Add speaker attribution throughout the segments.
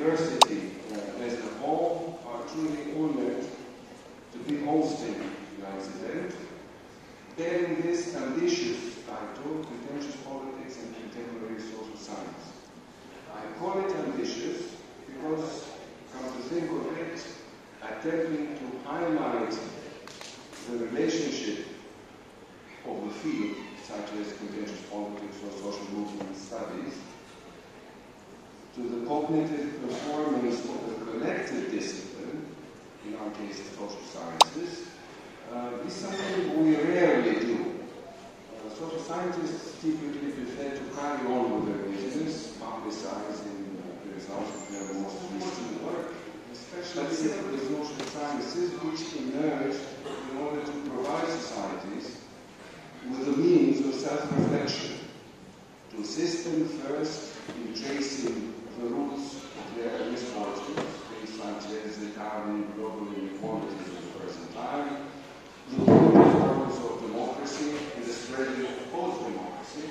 Speaker 1: university as a whole are truly honored to be hosting tonight's event, bearing this ambitious title, Contentious Politics and Contemporary Social Science. I call it ambitious because, come to think of it, attempting to highlight the relationship of the field, such as contentious politics or social movement studies, to the cognitive performance of the collective discipline, in our case the social sciences, is something we rarely do. Social scientists typically prefer to carry on with their business, publicizing the results of their most recent work, especially the social sciences which emerged in order to provide societies with the means of self-reflection, to assist them first in tracing the roots of their misfortunes, things such as the towering global inequalities of the present time, the poor performance of democracy and the spreading of post-democracy.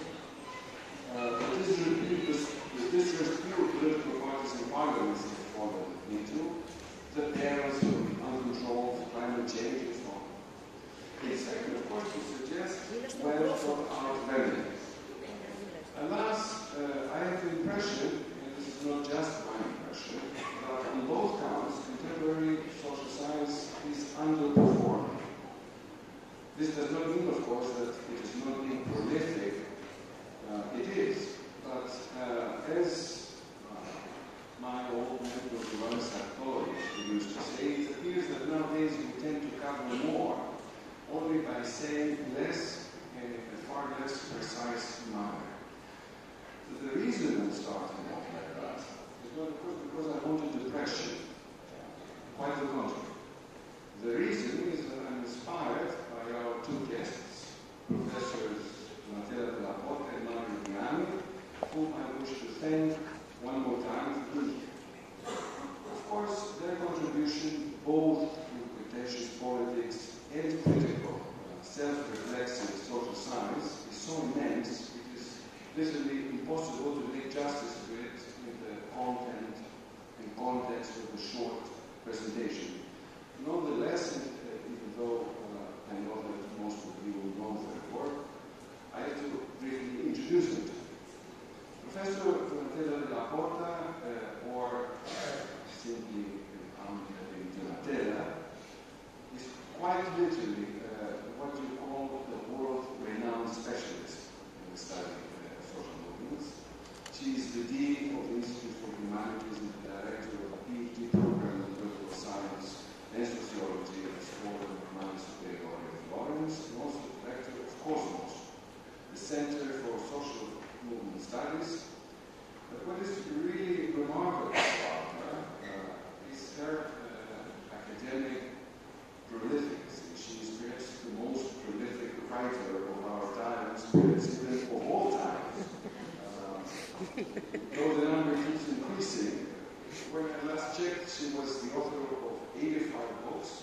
Speaker 1: The disrepute political parties and parliaments have fallen into, the perils of uncontrolled climate change and so on. It's second, of course, to suggest well thought out remedies. Alas, I have the impression, and this is not just my impression, that on both counts, contemporary social science is underperforming. This does not mean, of course, that it is not being prolific. It is, but as my old mentor, Giovanni Sartori, used to say, it appears that nowadays we tend to cover more only by saying less in a far less precise manner. So the reason I'm starting off like that is not because I wanted depression. Quite the contrary. The reason is that I'm inspired by our two guests, Professors Della, Porta and Diani, whom I wish to thank one more time for being here. Of course, their contribution both in contentious politics and critical, self-reflexive social science is so immense it is literally impossible to make justice to it in the content and context of a short presentation. Nonetheless, even though I know that most of you will know their work, I have to briefly introduce them to you. Professor Della Porta, or simply Della, is quite literally what you call the world-renowned specialist in the study of social movements. She is the Dean of the Institute for Humanities and the Director of a PhD program in political science and sociology at the School of Humanities Superiore of Florence, and also Director of Cosmos, the Center for Social Movement Studies. But what is really remarkable about her is her academic prolificacy. She is perhaps the most prolific writer of our times, perhaps even of all times. Though the number keeps increasing, when I last checked, she was the author of 85 books,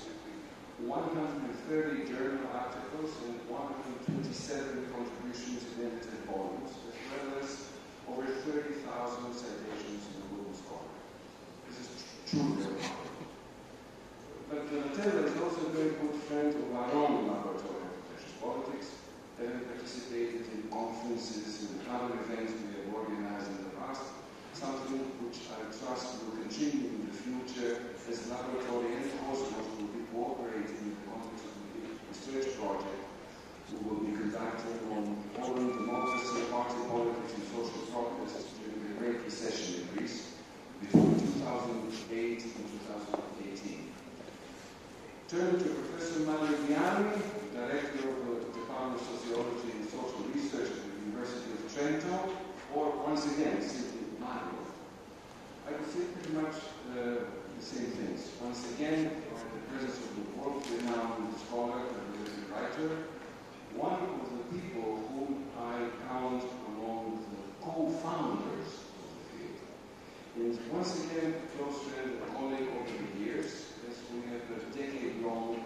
Speaker 1: 130 journal articles, and 127 contributions in edited volumes, as well as over 30,000 citations in the Google Scholar. This is truly remarkable. But Della is also a very good friend of our own laboratory of contentious politics, having participated in conferences and other events we have organized in the past, something which I trust will continue in the future as the laboratory and Cosmos will be cooperating in the context of the research project we will be conducting on foreign democracy, party politics and social progress during the Great Recession in Greece between 2008 and 2018. Turning to Professor Diani, Director of the Department of Sociology and Social Research at the University of Trento, or once again, simply Mario. I would say pretty much the same things. Once again, in the presence of the world-renowned scholar and writer, one of the people whom I count among the co-founders of the field. And once again, a close friend and colleague over the years, as we have a decade-long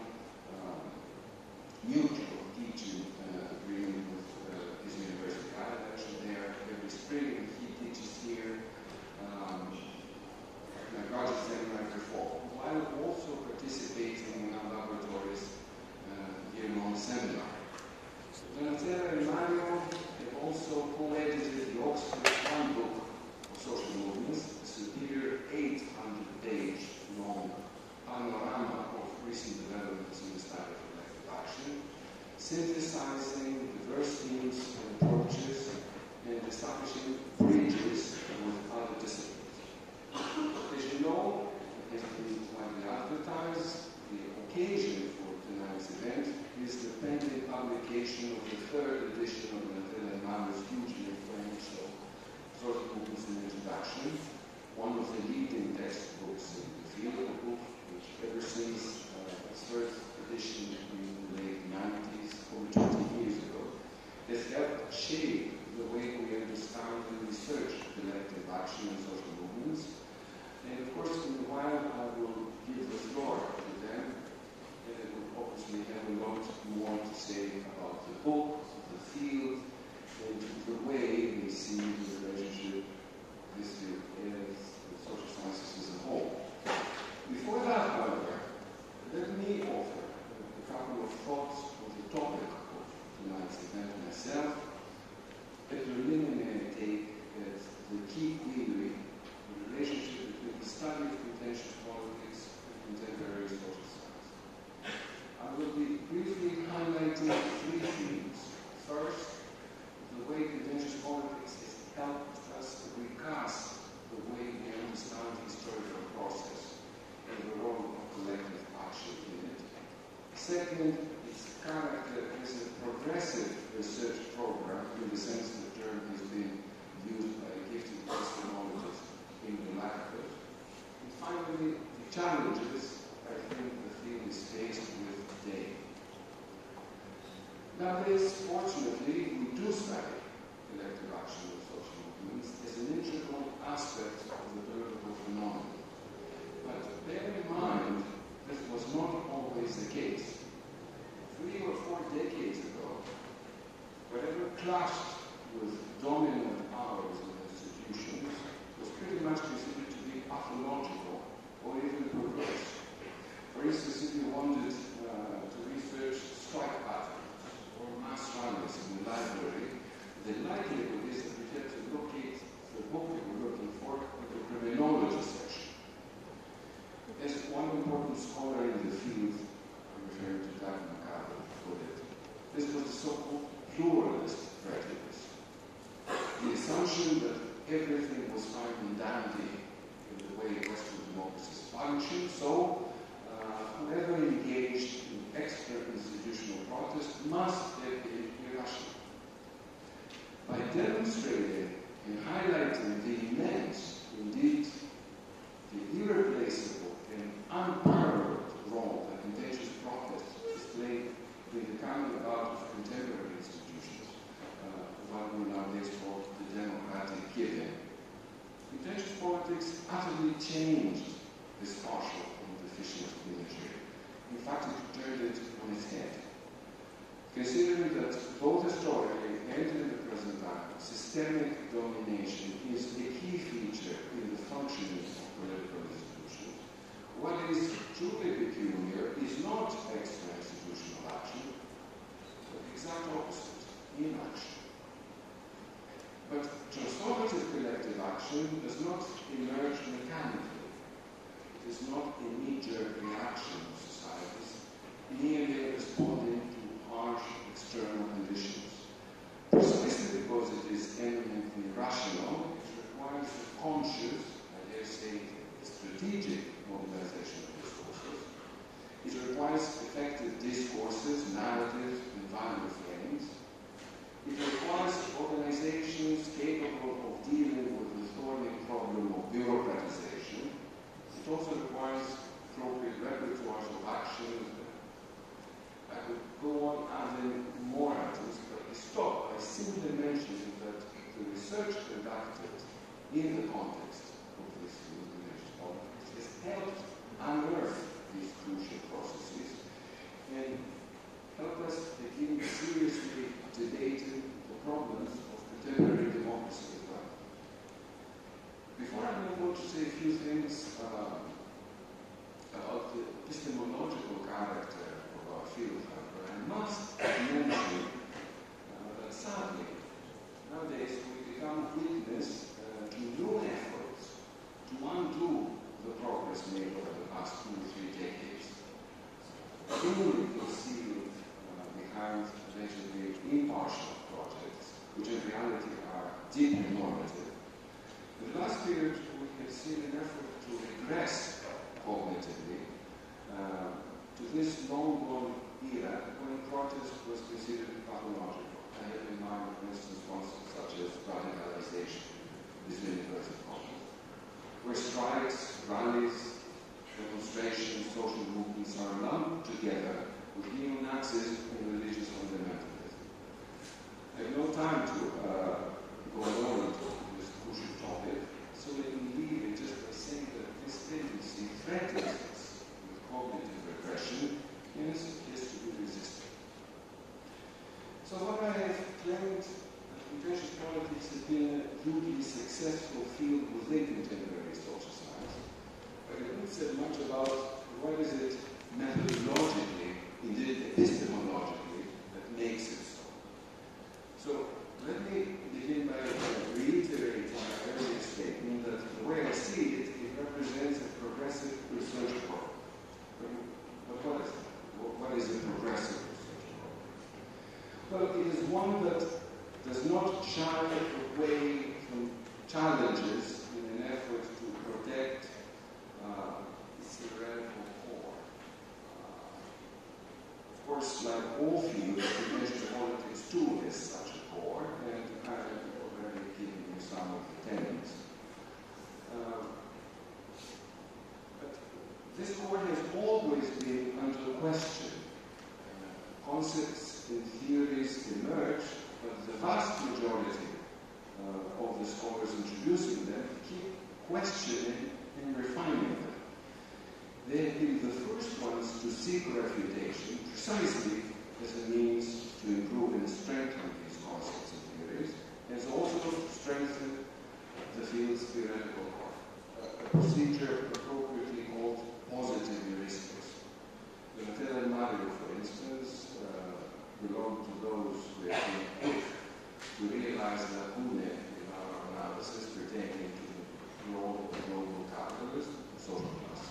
Speaker 1: mutual teaching agreement with his university. I'm actually there every spring, and he teaches here. action, one of the leading textbooks in the field, a book which ever since its first edition in the late 90s, over 20 years ago, has helped shape the way we understand and research collective action and social movements. And of course, in a while, I will give the floor to them, and they will obviously have a lot more to say about the book, the field, and the way they see the relationship this field as the social sciences as a whole. Before that, however, let me offer a couple of thoughts on the topic of tonight's event myself, a preliminary take at the key query, the relationship between the study of contentious politics and contemporary social science. I will be briefly highlighting three themes. First, the way contentious politics has helped us recast the way we understand the historical process and the role of collective action in it. Second, its character as a progressive research program in the sense the term has been used by gifted epistemologists in the lack of it. And finally, the challenges I think the field is faced with today. Nowadays, fortunately, we do study collective action of social movements as an integral aspect of the political phenomenon. But bear in mind, this was not always the case. 3 or 4 decades ago, whatever clashed with dominant powers and institutions was pretty much considered to be pathological or even perverse. For instance, if you wanted to research strike patterns or mass rallies in the library, the likelihood is that you had to locate the book you were looking for in the criminology section. As one important scholar in the field, I'm referring to Della, put it, this was the so-called pluralist prejudice. The assumption that everything was fine and dandy in the way Western democracies function, so whoever engaged in expert institutional protest must have been irrational. By demonstrating and highlighting the immense, indeed the irreplaceable and unparalleled role that contentious protest has played in the coming about of contemporary institutions, what we nowadays call the democratic giving. Contentious politics utterly changed this partial and deficient imagery. In fact, it turned it on its head. Considering that both historically and in the present time, systemic domination is a key feature in the functioning of political institutions, what is truly peculiar is not extra-institutional action, but the exact opposite, inaction. But transformative collective action does not emerge mechanically. It is not a knee-jerk reaction of societies, merely responding to harsh external conditions. Precisely because it is eminently rational, it requires a conscious, I dare say, strategic mobilization of resources. It requires effective discourses, narratives, and value frames. It requires organizations capable of dealing with the thorny problem of bureaucratization. It also requires appropriate repertoires of action. I could go on adding more items, but I stop by simply mentioning that the research conducted in the context of this contentious politics has helped unearth these crucial processes and help us begin seriously debating the problems of contemporary democracy as well. Before I move on to say a few things about the epistemological character of our field, however, I must mention that sadly, nowadays we become witness to new efforts to undo the progress made over the past 2 or 3 decades. Only concealed behind allegedly impartial projects, which in reality are deeply normative. In the last period, we have seen an effort to regress cognitively to this long-gone era when protest was considered pathological. I have in mind, for instance, concepts such as radicalization, this universal concept. where strikes, rallies, demonstrations, social movements are lumped together with neo-Nazism and religious fundamentalism. I have no time to go on into this crucial topic, so let me leave it just by saying that this tendency threatens us with cognitive repression and is to be resisted. So what I have claimed that contentious politics has been a hugely successful field within contemporary social science, but I haven't said much about what is it methodologically, indeed epistemologically, that makes it so. So let me begin by reiterating my earlier statement that the way I see it, it represents a progressive research program. But what is it? What is a progressive research program? Well, it is one that does not shy away from challenges in an effort to protect its theoretical core. Of course, like all fields, conventional politics too is such a core, and I have already given you some of the tenets. But this core has always been under question. Concepts and theories emerge, but the vast majority of the scholars introducing them keep questioning and refining them. They have been the first ones to seek refutation precisely as a means to improve and strengthen these concepts and theories, as also to strengthen the field's theoretical core, a procedure appropriately called positive heuristics. Della and Mario, for instance, belong to those who have been quick to realize lacunae in our analysis pertaining to the role of global capitalism, social class,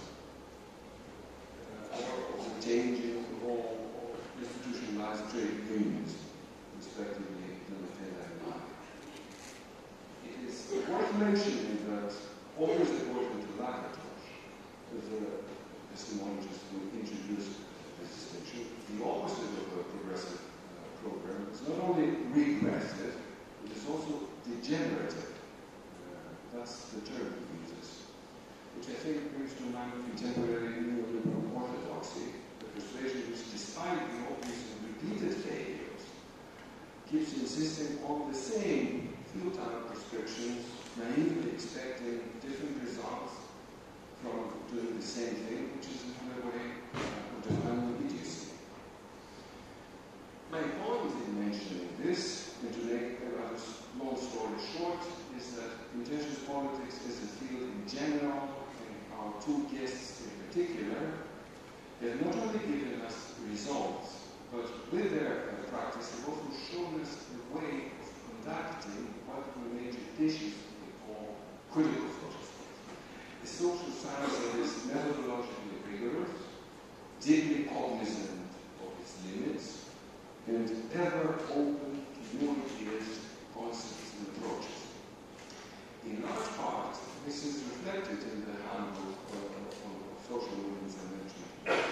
Speaker 1: or the changing role of institutionalized trade unions, respectively, Della and Mario. It is worth mentioning that always according to Lakatos, the epistemologists who introduced this distinction, the opposite of a progressive program is not only regressive, it is also degenerative. That's the term he uses, which I think brings to mind contemporary neoliberal orthodoxy, the persuasion which, despite the obvious and repeated failures, keeps insisting on the same futile prescriptions, naively expecting different results from doing the same thing, which is another way of defining idiocy. My point in mentioning this, and to make a rather long story short, is that contentious politics is a field in general, and our two guests in particular, have not only given us results, but with their practice have also shown us a way of conducting what we may judiciously call critical social science. A social science that is methodologically rigorous, deeply cognizant of its limits, and ever open to new ideas, concepts, and approaches. In large part, this is reflected in the handbook of social movements I mentioned,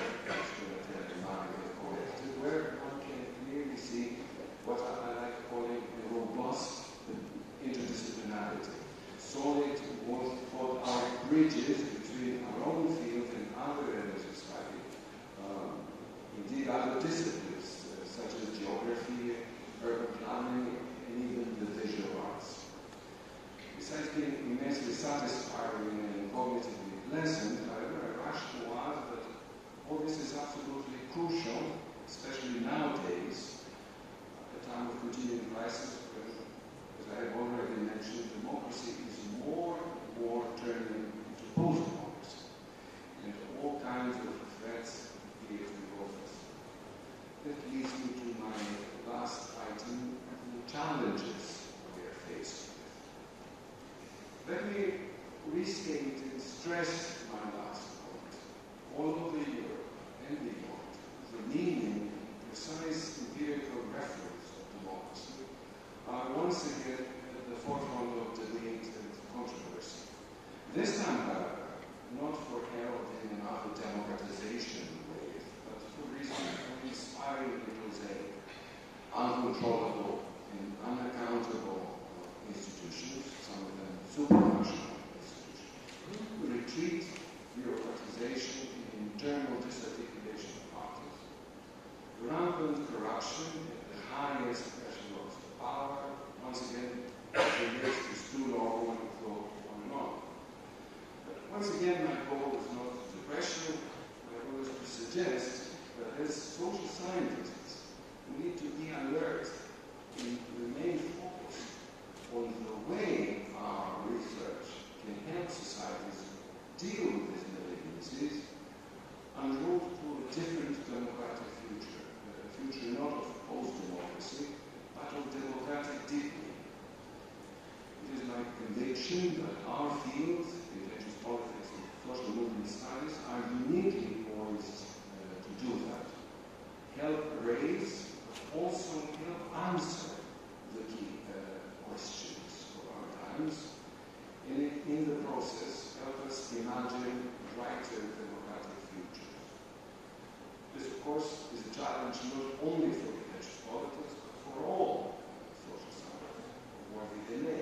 Speaker 1: where one can clearly see what I like calling a robust interdisciplinarity, solid what are bridges between our own field and other areas of study, indeed other disciplines, such as geography, urban planning, and even the visual arts. Besides being immensely satisfying and cognitively pleasant, however, I rush to add that all this is absolutely crucial, especially nowadays, at a time of continuing crisis, when, as I have already mentioned, democracy is more and more turning into post-democracy, and all kinds of threats appear to be offered. That leads me to my last item, the challenges we are faced with. Let me restate and stress my last point. All over Europe and beyond, the meaning and precise empirical reference of democracy are once again at the forefront of debate and controversy. This time, however, not for heralding another democratization wave, but for reasons inspiringly prosaic, uncontrollable and unaccountable institutions, some of them supranational institutions. Once again, my goal is not depression. My goal is to suggest that as social scientists, we need to be alert and remain focused on the way our research can help societies deal with these malignancies and move to a different democratic future. A future not of post-democracy, but of democratic deepening. It is my conviction that our fields, intelligence politics and social movement studies, are uniquely poised to do that. Help raise, but also help answer the key questions of our times. And in the process, help us imagine brighter democratic futures. This, of course, is a challenge not only for intelligence politics, but for all social science, worthy they may.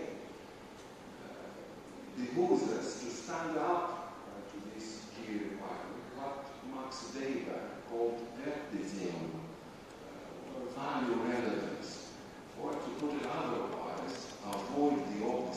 Speaker 1: It behooves us to stand up to this key requirement, what Max Weber called Wertbeziehung, or value relevance, or to put it otherwise, avoid the opposite.